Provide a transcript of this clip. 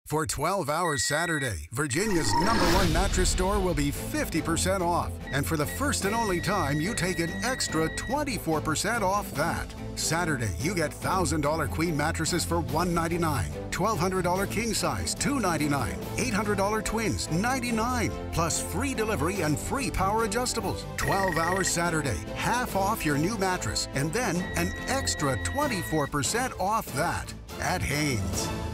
For 12 Hours Saturday, Virginia's #1 mattress store will be 50% off. And for the first and only time, you take an extra 24% off that. Saturday, you get $1,000 queen mattresses for $199, $1,200 king size $299, $800 twins $99, plus free delivery and free power adjustables. 12 Hours Saturday, half off your new mattress, and then an extra 24% off that at Haynes.